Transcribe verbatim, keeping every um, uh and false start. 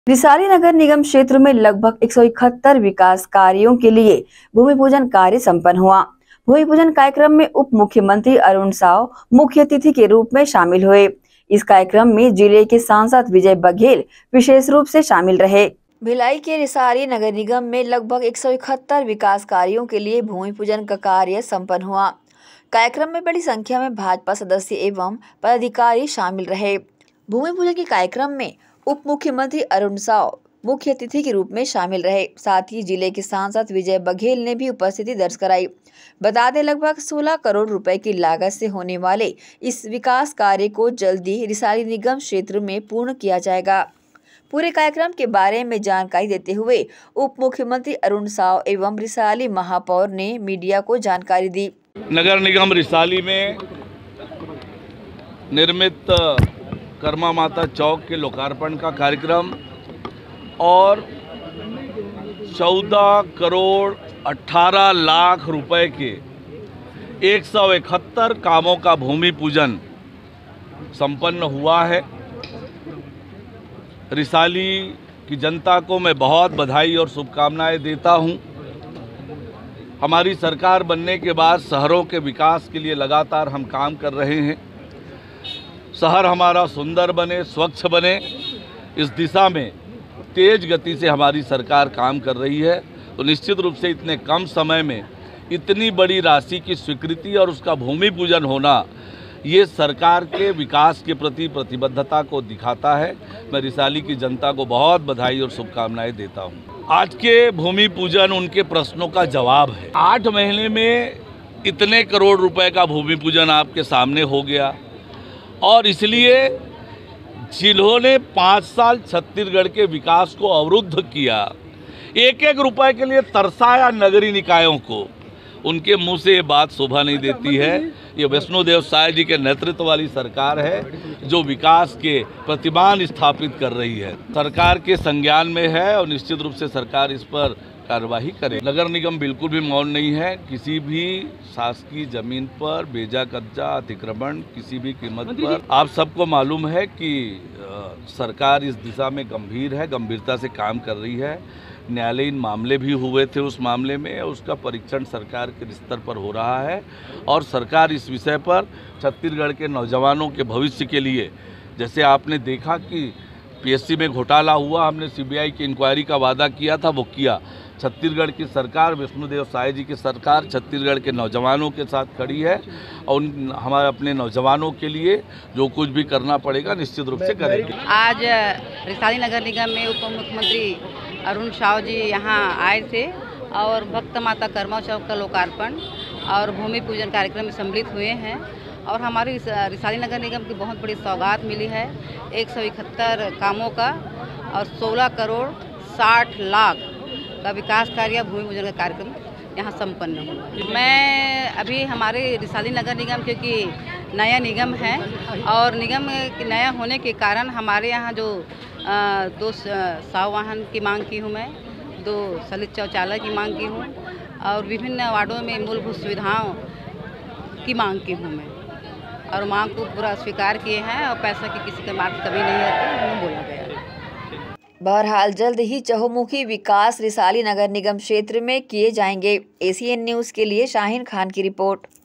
रिसाली नगर निगम क्षेत्र में लगभग एक सौ इकहत्तर विकास कार्यों के लिए भूमि पूजन कार्य संपन्न हुआ। भूमि पूजन कार्यक्रम में उप मुख्यमंत्री अरुण साव मुख्य अतिथि के रूप में शामिल हुए। इस कार्यक्रम में जिले के सांसद विजय बघेल विशेष रूप से शामिल रहे। भिलाई के रिसाली नगर निगम में लगभग एक सौ इकहत्तर विकास कार्यों के लिए भूमि पूजन का कार्य संपन्न हुआ। कार्यक्रम में बड़ी संख्या में भाजपा सदस्य एवं पदाधिकारी शामिल रहे। भूमि पूजन के कार्यक्रम में उप मुख्यमंत्री अरुण साव मुख्य अतिथि के रूप में शामिल रहे। साथ ही जिले के सांसद विजय बघेल ने भी उपस्थिति दर्ज कराई। बता दें, लगभग सोलह करोड़ रुपए की लागत से होने वाले इस विकास कार्य को जल्दी रिसाली निगम क्षेत्र में पूर्ण किया जाएगा। पूरे कार्यक्रम के बारे में जानकारी देते हुए उप मुख्यमंत्री अरुण साव एवं रिसाली महापौर ने मीडिया को जानकारी दी। नगर निगम रिसाली में निर्मित कर्मा माता चौक के लोकार्पण का कार्यक्रम और चौदह करोड़ अठारह लाख रुपए के एक सौ इकहत्तर कामों का भूमि पूजन संपन्न हुआ है। रिसाली की जनता को मैं बहुत बधाई और शुभकामनाएं देता हूं। हमारी सरकार बनने के बाद शहरों के विकास के लिए लगातार हम काम कर रहे हैं। शहर हमारा सुंदर बने, स्वच्छ बने, इस दिशा में तेज गति से हमारी सरकार काम कर रही है। तो निश्चित रूप से इतने कम समय में इतनी बड़ी राशि की स्वीकृति और उसका भूमि पूजन होना, ये सरकार के विकास के प्रति प्रतिबद्धता को दिखाता है। मैं रिसाली की जनता को बहुत बधाई और शुभकामनाएं देता हूं। आज के भूमि पूजन उनके प्रश्नों का जवाब है। आठ महीने में इतने करोड़ रुपए का भूमि पूजन आपके सामने हो गया और इसलिए जिन्होंने पाँच साल छत्तीसगढ़ के विकास को अवरुद्ध किया, एक एक रुपए के लिए तरसाया नगरीय निकायों को, उनके मुंह से ये बात शोभा नहीं देती है। ये वैष्णोदेव साय जी के नेतृत्व वाली सरकार है जो विकास के प्रतिमान स्थापित कर रही है। सरकार के संज्ञान में है और निश्चित रूप से सरकार इस पर कार्यवाही करे। नगर निगम बिल्कुल भी मौन नहीं है। किसी भी शासकीय जमीन पर बेजा कब्जा, अतिक्रमण किसी भी कीमत पर, आप सबको मालूम है कि सरकार इस दिशा में गंभीर है, गंभीरता से काम कर रही है। न्यायालयीन मामले भी हुए थे, उस मामले में उसका परीक्षण सरकार के स्तर पर हो रहा है और सरकार इस विषय पर छत्तीसगढ़ के नौजवानों के भविष्य के लिए, जैसे आपने देखा कि पीएससी में घोटाला हुआ, हमने सीबीआई की इंक्वायरी का वादा किया था, वो किया। छत्तीसगढ़ की सरकार, वैष्णोदेव साय जी की सरकार छत्तीसगढ़ के नौजवानों के साथ खड़ी है और उन हमारे अपने नौजवानों के लिए जो कुछ भी करना पड़ेगा निश्चित रूप से करेंगे। आज रिसाली नगर निगम में उप मुख्यमंत्री अरुण साव जी यहाँ आए थे और भक्त माता कर्मा चौक का लोकार्पण और भूमि पूजन कार्यक्रम में सम्मिलित हुए हैं और हमारी रिसाली नगर निगम की बहुत बड़ी सौगात मिली है। एक सौ इकहत्तर कामों का और सोलह करोड़ साठ लाख का विकास कार्य भूमि पूजन का कार्यक्रम यहाँ संपन्न हुआ। मैं अभी हमारे रिसाली नगर निगम क्योंकि नया निगम है और निगम नया होने के कारण हमारे यहाँ जो आ, दो साव वाहन की मांग की हूँ मैं, दो सलित शौचालय की मांग की हूँ और विभिन्न वार्डों में मूलभूत सुविधाओं की मांग की हूँ मैं और मांग को पूरा स्वीकार किए हैं और पैसा की किसी के मार्ग कभी नहीं आती, उन्हें बोला गया है। बहरहाल जल्द ही चहुमुखी विकास रिसाली नगर निगम क्षेत्र में किए जाएंगे। एसीएन न्यूज़ के लिए शाहीन खान की रिपोर्ट।